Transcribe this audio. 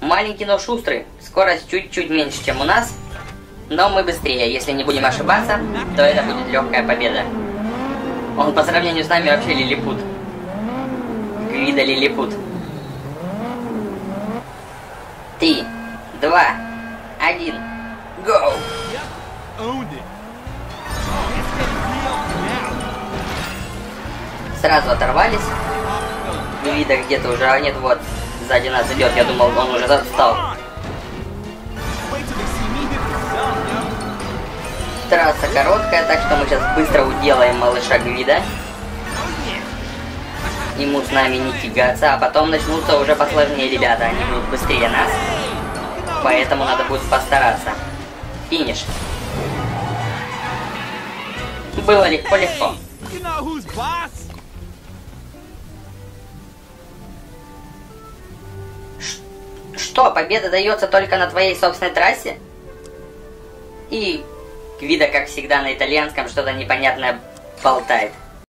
маленький, но шустрый. Скорость чуть-чуть меньше, чем у нас. Но мы быстрее. Если не будем ошибаться, то это будет легкая победа. Он по сравнению с нами вообще лилипут. Гвидо лилипут. 3, 2, 1. Go! Сразу оторвались. Гвидо где-то уже, а нет, вот, сзади нас идет. Я думал, он уже встал. Трасса короткая, так что мы сейчас быстро уделаем малыша Гвидо. Ему с нами не тягаться, а потом начнутся уже посложнее ребята. Они будут быстрее нас. Поэтому надо будет постараться. Финиш. Было легко-легко. Что, победа дается только на твоей собственной трассе? И Гвидо, как всегда, на итальянском что-то непонятное болтает.